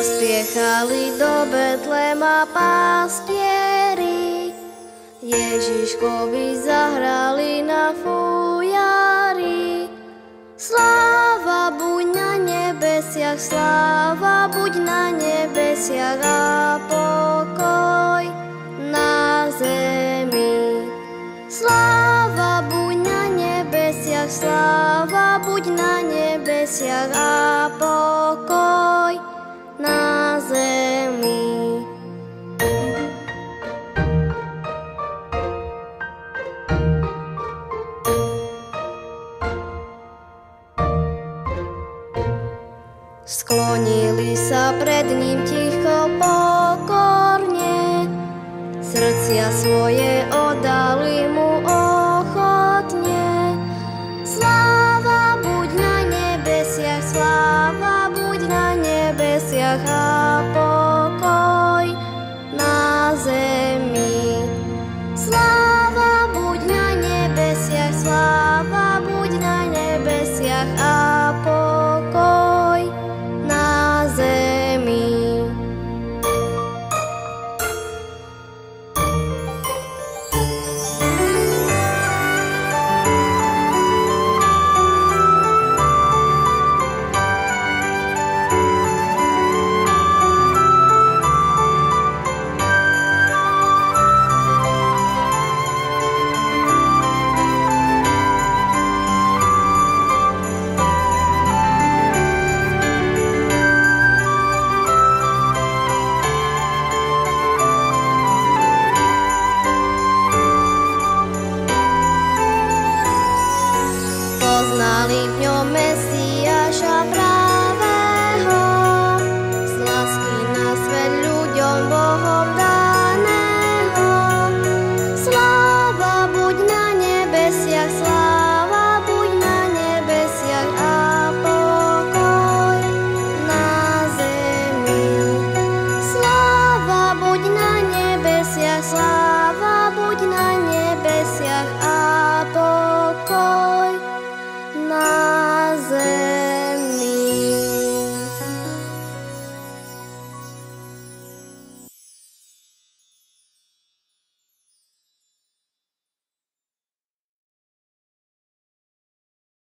Pospiechali do Betlema pastieri, Ježiškovi zahrali na fujari. Sláva buď na nebesiach, sláva buď na nebesiach a pokoj na zemi. Sláva buď na nebesiach, sláva buď na nebesiach a pokoj na zemi. Sklonili sa pred ním ticho pokorne, srdcia svoje oddali mu ochotne. Sláva buď na nebesiach, sláva buď na nebesiach a